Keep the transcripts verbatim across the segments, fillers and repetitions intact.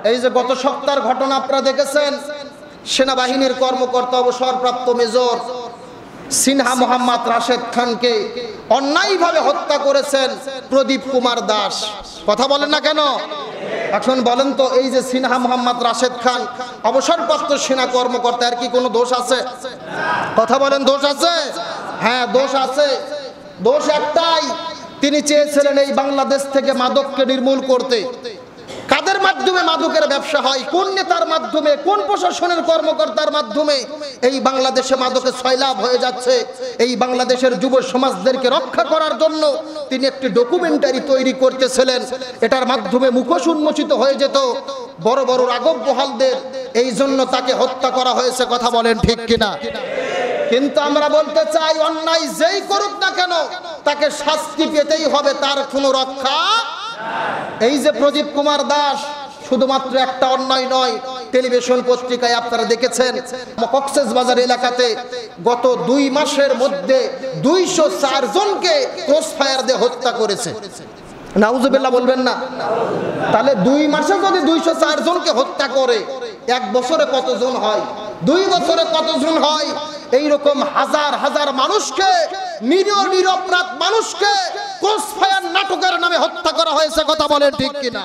এই যে গত সপ্তাহের ঘটনা আপনারা দেখেছেন, সেনাবাহিনীর কর্মকর্তা অবসরপ্রাপ্ত মেজর সিনহা মোহাম্মদ রাশেদ খানকে অন্যায়ভাবে হত্যা করেছেন প্রদীপ কুমার দাস। কথা বলেন না কেন? এখন বলেন তো, এই যে সিনহা মোহাম্মদ রাশেদ খান অবসরপ্রাপ্ত সেনা কর্মকর্তা, এর কি কোনো দোষ আছে? কথা বলেন, দোষ আছে? হ্যাঁ, দোষ আছে। দোষ একটাই, তিনি চেয়েছিলেন এই বাংলাদেশ থেকে মাদককে নির্মূল করতে। কাদের মাধ্যমে মাদকের ব্যবসা হয়? কোন নেতার মাধ্যমে, কোন প্রশাসনের কর্মকর্তার মাধ্যমে এই বাংলাদেশে মাদকের সয়লাভ হয়ে যাচ্ছে? এই বাংলাদেশের যুব সমাজদেরকে রক্ষা করার জন্য তিনি একটি ডকুমেন্টারি তৈরি করতেছিলেন। এটার মাধ্যমে মুখোশ উন্মোচিত হয়ে যেত বড় বড় রাঘব বোয়ালদের, এই জন্য তাকে হত্যা করা হয়েছে। কথা বলেন ঠিক কিনা? কিন্তু আমরা বলতে চাই, অন্যায় যেই করুক না কেন তাকে শাস্তি পেতেই হবে, তার কোনো রক্ষা। এই যে প্রদীপ কুমার দাস, শুধুমাত্র একটা অন্যায় নয়, টেলিভিশন পত্রিকায় আপনারা দেখেছেন কক্সবাজার এলাকাতে গত দুই মাসের মধ্যে দুইশো চার জনকে ক্রসফায়ার দিয়ে হত্যা করেছে। নাউজুবিল্লাহ বলবেন না? তাহলে দুই মাসে যদি দুইশো চার জনকে হত্যা করে, এক বছরে কতজন হয়? দুই বছরে কতজন হয়? এইরকম হাজার হাজার মানুষকে, নিরীহ নিরপরাধ মানুষকে ক্রসফায়ার নাটকের নামে হত্যা করা হয়েছে। কথা বলেন ঠিক কিনা?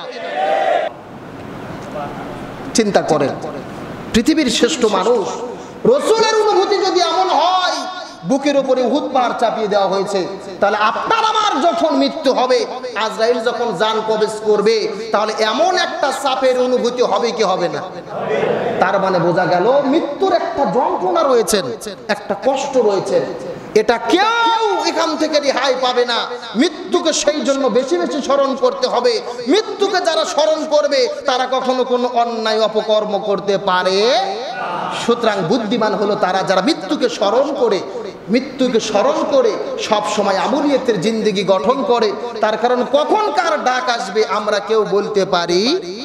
চিন্তা করেন, পৃথিবীর শ্রেষ্ঠ মানুষ রাসূলের অনুভূতি যদি এমন হয়, বুকের উপরে উহুদ পাহাড় চাপিয়ে দেওয়া হয়েছে, তাহলে আপনার আমার যখন মৃত্যু হবে, আজরাইল যখন জান কবজ করবে, তাহলে এমন একটা চাপের অনুভূতি হবে কি হবে না? তার মানে বোঝা গেল মৃত্যুর একটা যন্ত্রণা রয়েছে, একটা কষ্ট রয়েছে, এটা কেউ এখান থেকে রেহাই পাবে না। মৃত্যুকে সেই জন্য বেশি বেশি স্মরণ করতে হবে। মৃত্যুকে যারা স্মরণ করবে তারা কখনো কোনো অন্যায় অপকর্ম করতে পারে। সুতরাং বুদ্ধিমান হলো তারা যারা মৃত্যুকে স্মরণ করে, মৃত্যুকে স্মরণ করে সব সময় আমলিয়াতের জিন্দেগি গঠন করে। তার কারণ কখন কার ডাক আসবে আমরা কেউ বলতে পারি।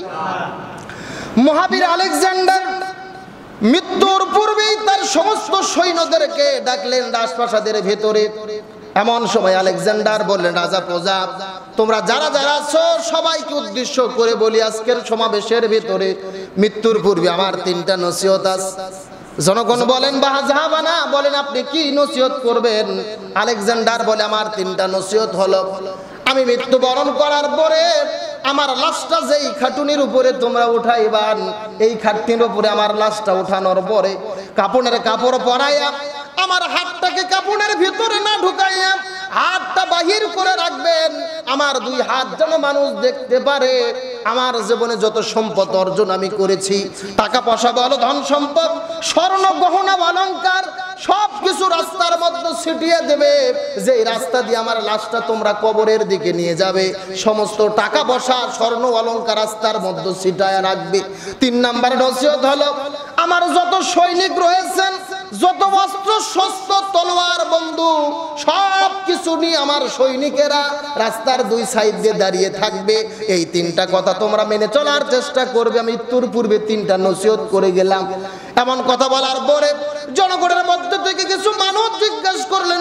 মহাবীর আলেকজান্ডার মৃত্যুর পূর্বেই তার সমস্ত সৈন্যদেরকে ডাকলেন রাজপ্রাসাদের ভেতরে। এমন সময় আলেকজান্ডার বললেন, রাজা প্রজা, তোমরা যারা যারা আছো সবাইকে উদ্দেশ্য করে বলি, আজকের সমাবেশের ভেতরে মৃত্যুর পূর্বে আমার তিনটা নসিহত আছে। জনগণ বলেন, বাহাজাহাবানা, বলেন আপনি কি নসিহত করবেন? আলেকজান্ডার বলে, আমার তিনটা নসিহত হলো, আমি মৃত্যুবরণ করার পরে আমার লাশটা যেই খাটুনির উপরে তোমরা উঠাইবান, এই খাটনির উপরে আমার লাশটা উঠানোর পরে কাপড়ের কাপড় পরাইয়া আমার হাতটাকে কাপড়ের ভিতরে না ঢুকাইয়া হাতটা বাহির করে রাখবেন। আমার দুই হাত যেন মানুষ দেখতে পারে আমার জীবনে যত সম্পদ অর্জন আমি করেছি, টাকা পয়সা বলো, ধন সম্পদ, স্বর্ণ গহনা অলংকার সব কিছু রাস্তার মধ্যে ছিটিয়ে দেবে। যে রাস্তা দিয়ে আমার লাশটা তোমরা কবরের দিকে নিয়ে যাবে, সমস্ত টাকা পয়সা স্বর্ণ অলংকার রাস্তার মধ্যে ছিটায় রাখবে। তিন নাম্বার নসিহত হলো, আমার যত সৈনিক রয়েছেন, যত অস্ত্র শস্ত্র তলোয়ার বন্ধু সব কিছু নিয়ে আমার সৈনিকেরা রাস্তার দুই সাইড দিয়ে দাঁড়িয়ে থাকবে। এই তিনটা কথা তোমরা মেনে চলার চেষ্টা করবে। মৃত্যুর পূর্বে তিনটা নসিহত করে গেলাম। এমন কথা বলার পরে জনগণের মধ্যে থেকে কিছু মানুষ জিজ্ঞাসা করলেন,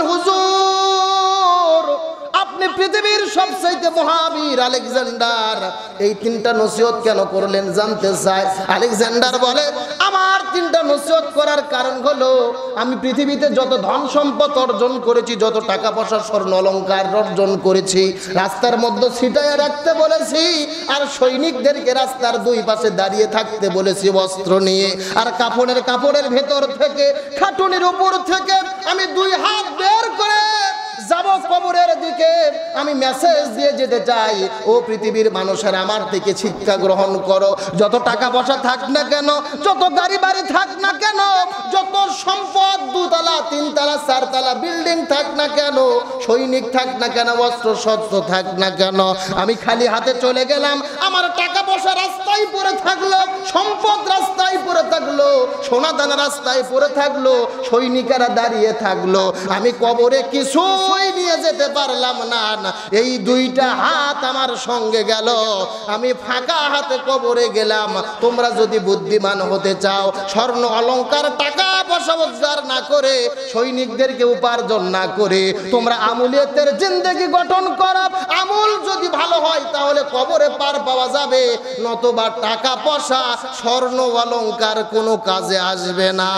হুজুর আপনি পৃথিবীর সবচাইতে মহাবীর আলেকজান্ডার, এই তিনটা নসিহত কেন করলেন জানতে চাই। আলেকজান্ডার বলে, আমার তিনটা নসিহত করার কারণ হলো আমি পৃথিবীতে যত ধন সম্পদ অর্জন করেছি, যত টাকা পয়সা স্বর্ণ অলংকার অর্জন করেছি, রাস্তার মধ্যে ছিটাইয়া রাখতে বলেছি, আর সৈনিকদেরকে রাস্তার দুই পাশে দাঁড়িয়ে থাকতে বলেছি বস্ত্র নিয়ে, আর কাপড়ের কাপড়ের ভেতর থেকে খাটুনির উপর থেকে আমি দুই হাত বের করে যাব কবরের দিকে। আমি মেসেজ দিয়ে যেতে চাই, ও পৃথিবীর মানুষের আমার থেকে শিক্ষা গ্রহণ করো। যত টাকা পয়সা থাক না কেন, যত গাড়ি বাড়ি থাক না কেন, যত সম্পদ দুতলা তিনতলা চারতলা বিল্ডিং থাক না কেন, সৈনিক থাক না কেন, অস্ত্র শস্ত্র থাক না কেন, আমি খালি হাতে চলে গেলাম, আমার টাকা পয়সা রাস্তায় পড়ে থাকলো, সম্পদ রাস্তায় পড়ে থাকলো, থাকলো, সোনা দানা রাস্তায় পড়ে থাকলো, সৈনিকেরা দাঁড়িয়ে থাকলো, আমি কবরে কিছুই নিয়ে যেতে পারলাম না। এই দুইটা হাত আমার সঙ্গে গেল, আমি ফাঁকা হাতে কবরে গেলাম। তোমরা যদি বুদ্ধিমান হতে চাও, স্বর্ণ অলংকার টাকা পয়সা রোজগার না করে, সৈনিকদেরকে উপার্জন না করে তোমরা আমুলিয়তের জিন্দেগি গঠন করো। আমল যদি ভালো হয় তাহলে কবরে পার পাওয়া যাবে, নতুবা টাকা পয়সা স্বর্ণ অলংকার কোনো কাজে আসবে না।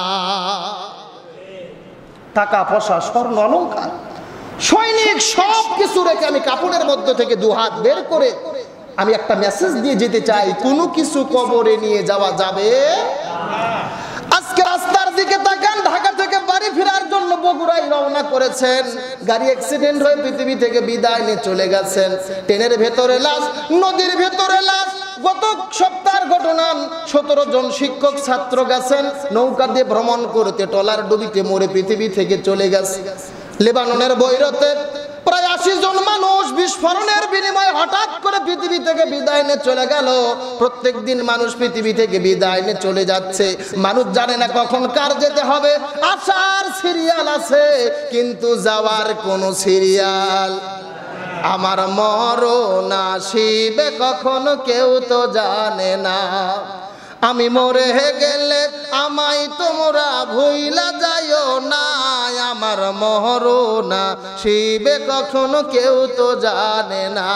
টাকা পয়সা স্বর্ণ অলংকার, সৈনিক সব কিছু রেখে আমি কাপড়ের মধ্যে থেকে দু হাত বের করে আমি একটা মেসেজ দিয়ে যেতে চাই, কোনো কিছু কবরে নিয়ে যাওয়া যাবে না। আজকে রাস্তার দিকে তাকান, ঢাকা থেকে বাড়ি ফেরার জন্য বগুড়ায় রওনা করেছেন, গাড়ি অ্যাক্সিডেন্ট হয়ে পৃথিবী থেকে বিদায় নিয়ে চলে গেছেন। ট্রেনের ভেতরে লাশ, নদীর ভেতরে লাশ। গত সপ্তাহের ঘটনা, সতেরো জন শিক্ষক ছাত্র গেছেন নৌকা দিয়ে ভ্রমণ করতে, ট্রলার ডুবিতে মরে পৃথিবী থেকে চলে গেছে। লেবাননের বৈরতে প্রায় আশি জন মানুষ বিস্ফোরণের বিনিময়ে হঠাৎ করে পৃথিবী থেকে বিদায় নিয়ে চলে গেল। প্রত্যেক দিন মানুষ পৃথিবী থেকে বিদায় নিয়ে চলে যাচ্ছে, মানুষ জানে না কখন কার যেতে হবে। আসার সিরিয়াল আছে কিন্তু যাওয়ার কোনো সিরিয়াল। আমার মরণ আসিবে কখন কেউ তো জানে না, আমি মরে গেলে আমায় তোমরা ভুইলা যাইও না। আমার মরণ আসিবে কখনো কেউ তো জানে না।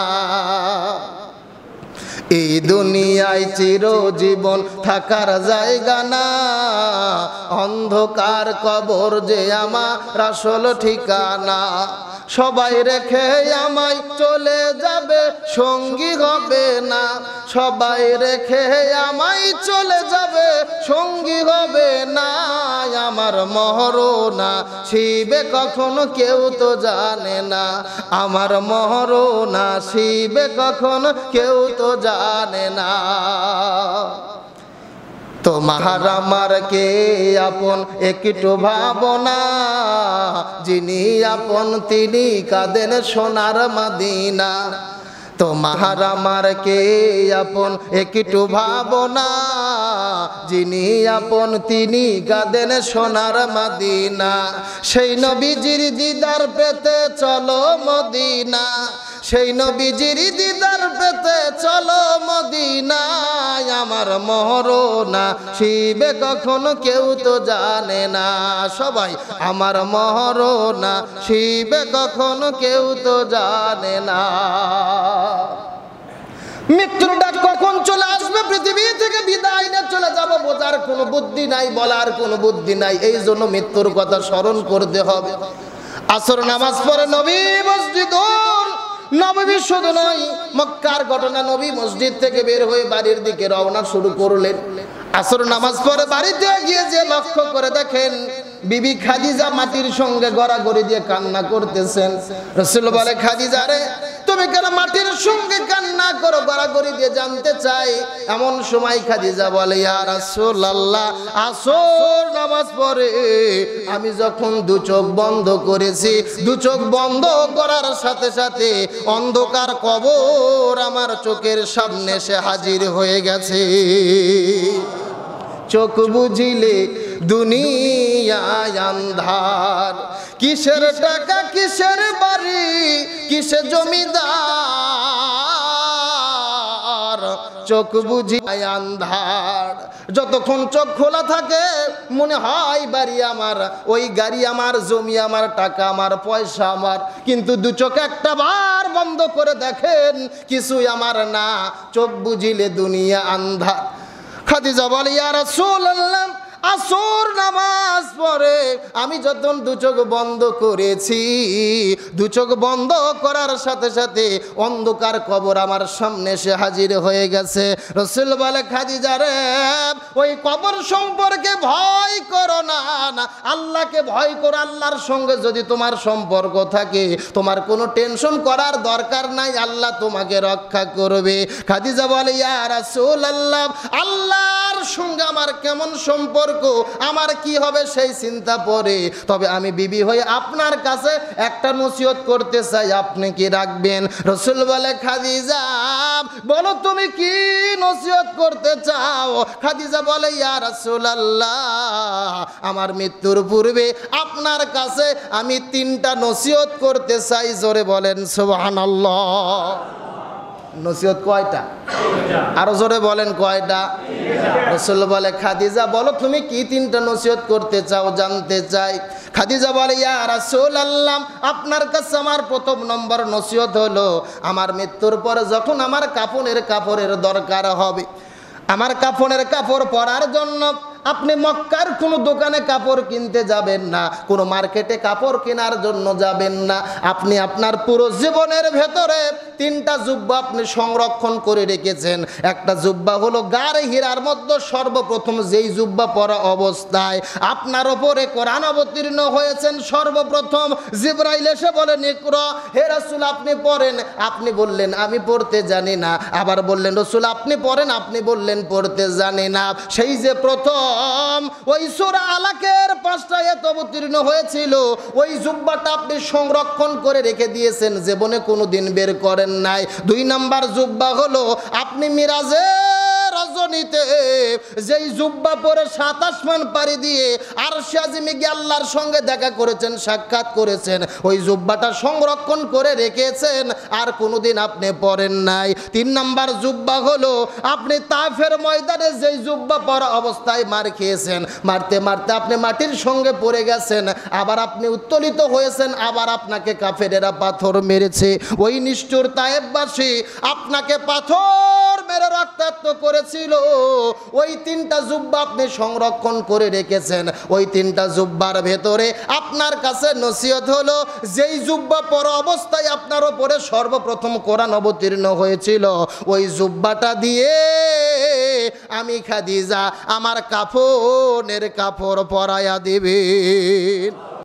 এই দুনিয়ায় চিরজীবন থাকার জায়গা না, অন্ধকার কবর যে আমার আসল ঠিকানা। সবাই রেখে আমায় চলে যাবে, সঙ্গী হবে না। সবাই রেখে আমায় চলে যাবে, সঙ্গী হবে না। আমার মরণ আসিবে কখনো কেউ তো জানে না, আমার মরণ আসিবে কখনো কেউ তো জানে না। তোমার আমার কে আপন একটু ভাবনা, যিনি আপন তিনি কাঁদেন সোনার মদিনা। তোমার আমার কে আপন একটু ভাবনা, যিনি আপন তিনি কাঁদেন সোনার মদিনা। সেই নবীজির দিদার পেতে চলো মদিনা, সেই নবীজির দিদার পেতে চলো মদিনায়। আমার মরণ আসিবে কখনো কেউ তো জানে না, সবাই আমার মরণ আসিবে কখনো কেউ তো জানে না। মৃত্যুর ডাক কখন চলে আসবে, পৃথিবী থেকে বিদায় নিয়ে চলে যাব, বোঝার কোনো বুদ্ধি নাই, বলার কোনো বুদ্ধি নাই। এই জন্য মৃত্যুর কথা স্মরণ করতে হবে। আসর নামাজ পড়ে নবী মসজিদ, নবী শুধু নয়, মক্কার ঘটনা, নবী মসজিদ থেকে বের হয়ে বাড়ির দিকে রওনা শুরু করলেন। আসর নামাজ পড়ে বাড়িতে গিয়ে যে লক্ষ্য করে দেখেন বিবি খাদিজা মাটির সঙ্গে গড়াগড়ি দিয়ে কান্না করতেছেন। রাসূল বলে, খাদিজা রে তুমি কেন মাটির সঙ্গে কান্না করো, গড়াগড়ি দিয়ে জানতে চাই। এমন সময় খাদিজা বলে, ইয়া রাসূলুল্লাহ, আসর নামাজ পড়ে আমি যখন দু চোখ বন্ধ করেছি, দু চোখ বন্ধ করার সাথে সাথে অন্ধকার কবর আমার চোখের সামনে এসে হাজির হয়ে গেছে। চোখ বুঝিলে দুনিয়ায় আন্ধার, কিসের টাকা কিসের বাড়ি কিসে জমিদার, চোখ বুঝিলে আন্ধার। যতক্ষণ চোখ খোলা থাকে মনে হয় বাড়ি আমার, ওই গাড়ি আমার, জমি আমার, টাকা আমার, পয়সা আমার। কিন্তু দু চোখ একটা বার বন্ধ করে দেখেন কিছুই আমার না, চোখ বুঝিলে দুনিয়া আন্ধার। খাদিজা বলে, ইয়া রাসূলুল্লাহ, আসর নামাজ পড়ে আমি যখন দু চোখ বন্ধ করেছি, দু চোখ বন্ধ করার সাথে সাথে অন্ধকার কবর আমার সামনে এসে হাজির হয়ে গেছে। রাসূল বলে, খাদিজা রে ওই কবর সম্পর্কে ভয় করো না, আল্লাহকে ভয় করো। আল্লাহর সঙ্গে যদি তোমার সম্পর্ক থাকে তোমার কোনো টেনশন করার দরকার নাই, আল্লাহ তোমাকে রক্ষা করবে। খাদিজা বলে, ইয়া রাসূলুল্লাহ, আল্লাহর সঙ্গে আমার কেমন সম্পর্ক, আমার কি হবে সেই চিন্তা পড়ে। তবে আমি বিবি হয়ে আপনার কাছে একটা নসিহত করতে চাই, আপনি কি রাখবেন? রাসূল বলে, খাদিজা বলো তুমি কি নসিহত করতে চাও? খাদিজা বলে, ইয়া রাসূলুল্লাহ, আমার মৃত্যুর পূর্বে আপনার কাছে আমি তিনটা নসিহত করতে চাই। জোরে বলেন সুবহানাল্লাহ। নসিহত কয়টা? আরো জোরে বলেন কয়টা? রাসূল বলে, খাদিজা বলো তুমি কি তিনটা নসিহত করতে চাও, জানতে চাই। খাদিজা বলে, ইয়া রাসূলুল্লাহ, আপনার কাছে আমার প্রথম নম্বর নসিহত হলো, আমার মৃত্যুর পরে যখন আমার কাফনের কাপড়ের দরকার হবে, আমার কাফনের কাপড় পরার জন্য আপনি মক্কার কোনো দোকানে কাপড় কিনতে যাবেন না, কোনো মার্কেটে কাপড় কেনার জন্য যাবেন না। আপনি আপনার পুরো জীবনের ভেতরে তিনটা জুব্বা আপনি সংরক্ষণ করে রেখেছেন। একটা জুব্বা হলো গার হীরার মধ্যে সর্বপ্রথম যেই জুব্বা পরা অবস্থায় আপনার ওপরে কোরআন অবতীর্ণ হয়েছেন, সর্বপ্রথম জিবরাইল এসে বলেন, ইকরা, হে রাসূল আপনি পড়েন। আপনি বললেন আমি পড়তে জানি না। আবার বললেন, রাসূল আপনি পড়েন। আপনি বললেন পড়তে জানি না। সেই যে প্রথম ওই সূরা আলাকের পাঁচটা আয়াত অবতীর্ণ হয়েছিল, ওই জুব্বাটা আপনি সংরক্ষণ করে রেখে দিয়েছেন, জীবনে কোনোদিন বের করেন নাই। দুই নাম্বার জুব্বা হলো আপনি মিরাজের রজনীতে যেই জুব্বা পরে সাত আসমান পাড়ি দিয়ে আরশে আজিমে গিয়ে আল্লাহর সঙ্গে দেখা করেছেন, সাক্ষাৎ করেছেন, ওই জুব্বাটা সংরক্ষণ করে রেখেছেন, আর কোনোদিন আপনি পরেন নাই। তিন নাম্বার জুব্বা হলো আপনি তাফের ময়দানে যেই জুব্বা পরা অবস্থায় মার খেয়েছেন, মারতে মারতে আপনি মাটির সঙ্গে পড়ে গেছেন, আবার আপনি উত্তোলিত হয়েছেন, আবার আপনাকে কাফেরেরা পাথর মেরেছে, ওই নিষ্ঠুর তায়েববাসী আপনাকে পাথর মেরে রক্তাক্ত করেছিল, ওই তিনটা জুব্বা আপনি সংরক্ষণ করে রেখেছেন। ওই তিনটা জুব্বার ভেতরে আপনার কাছে নসিহত হলো, যেই জুব্বা পরা অবস্থায় আপনার ওপরে সর্বপ্রথম কোরআন অবতীর্ণ হয়েছিল, ওই জুব্বাটা দিয়ে আমি খাদিজা আমার কাফনের কাপড় পরায়া দিবেন।